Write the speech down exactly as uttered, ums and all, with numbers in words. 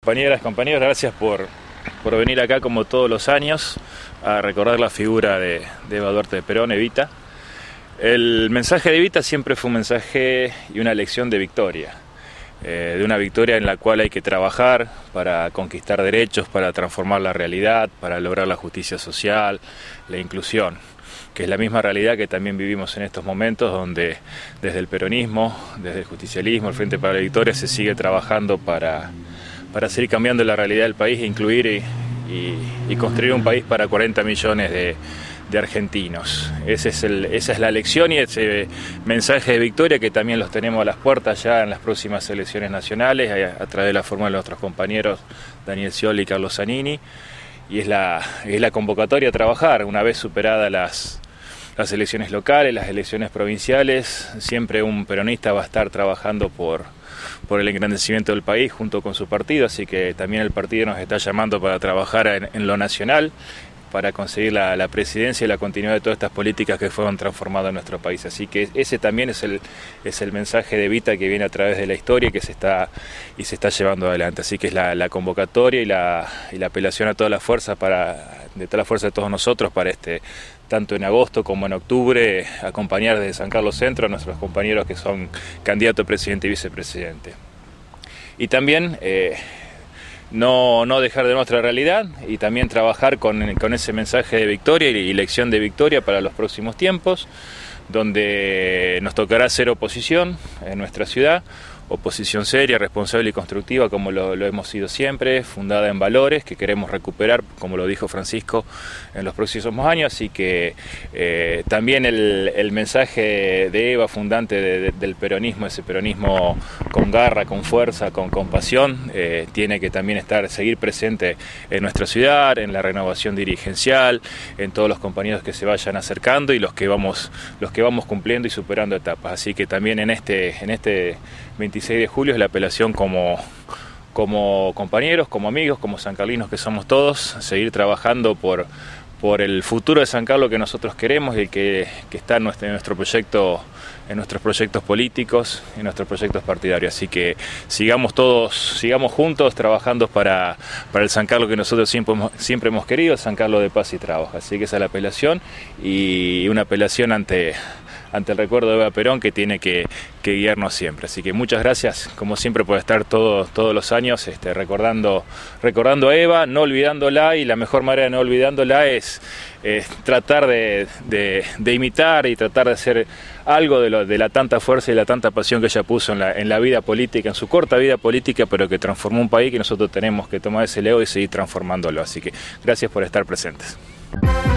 Compañeras, compañeros, gracias por, por venir acá como todos los años a recordar la figura de, de Eva Duarte de Perón, Evita. El mensaje de Evita siempre fue un mensaje y una lección de victoria, eh, de una victoria en la cual hay que trabajar para conquistar derechos, para transformar la realidad, para lograr la justicia social, la inclusión, que es la misma realidad que también vivimos en estos momentos, donde desde el peronismo, desde el justicialismo, el Frente para la Victoria, se sigue trabajando para... para seguir cambiando la realidad del país e incluir y, y, y construir un país para cuarenta millones de, de argentinos. Ese es el, esa es la lección y ese mensaje de victoria que también los tenemos a las puertas ya en las próximas elecciones nacionales, a, a través de la forma de nuestros compañeros Daniel Scioli y Carlos Zanini, y es la, es la convocatoria a trabajar una vez superadas las, las elecciones locales, las elecciones provinciales. Siempre un peronista va a estar trabajando por por el engrandecimiento del país junto con su partido, así que también el partido nos está llamando para trabajar en, en lo nacional, para conseguir la, la presidencia y la continuidad de todas estas políticas que fueron transformadas en nuestro país. Así que ese también es el, es el mensaje de Evita que viene a través de la historia y que se está, y se está llevando adelante. Así que es la, la convocatoria y la, y la apelación a toda la fuerza para, de toda la fuerza de todos nosotros para este, tanto en agosto como en octubre, acompañar desde San Carlos Centro a nuestros compañeros que son candidatos a presidente y vicepresidente. Y también eh, no, no dejar de nuestra realidad y también trabajar con, con ese mensaje de victoria y lección de victoria para los próximos tiempos, donde nos tocará hacer oposición en nuestra ciudad, oposición seria, responsable y constructiva como lo, lo hemos sido siempre, fundada en valores que queremos recuperar, como lo dijo Francisco, en los próximos años. Así que eh, también el, el mensaje de Eva, fundante de, de, del peronismo, ese peronismo con garra, con fuerza, con compasión, eh, tiene que también estar, seguir presente en nuestra ciudad, en la renovación dirigencial, en todos los compañeros que se vayan acercando y los que vamos, los que vamos cumpliendo y superando etapas. Así que también en este, en este veintiséis de julio es la apelación como, como compañeros, como amigos, como sancarlinos que somos todos, seguir trabajando por, por el futuro de San Carlos que nosotros queremos y el que, que está en nuestro, en nuestro proyecto, en nuestros proyectos políticos, en nuestros proyectos partidarios. Así que sigamos todos, sigamos juntos trabajando para, para el San Carlos que nosotros siempre, siempre hemos querido, San Carlos de paz y trabajo. Así que esa es la apelación y una apelación ante... ante el recuerdo de Eva Perón que tiene que, que guiarnos siempre. Así que muchas gracias, como siempre, por estar todo, todos los años este, recordando, recordando a Eva, no olvidándola, y la mejor manera de no olvidándola es, es tratar de, de, de imitar y tratar de hacer algo de, lo, de la tanta fuerza y la tanta pasión que ella puso en la, en la vida política, en su corta vida política, pero que transformó un país que nosotros tenemos que tomar ese legado y seguir transformándolo. Así que gracias por estar presentes.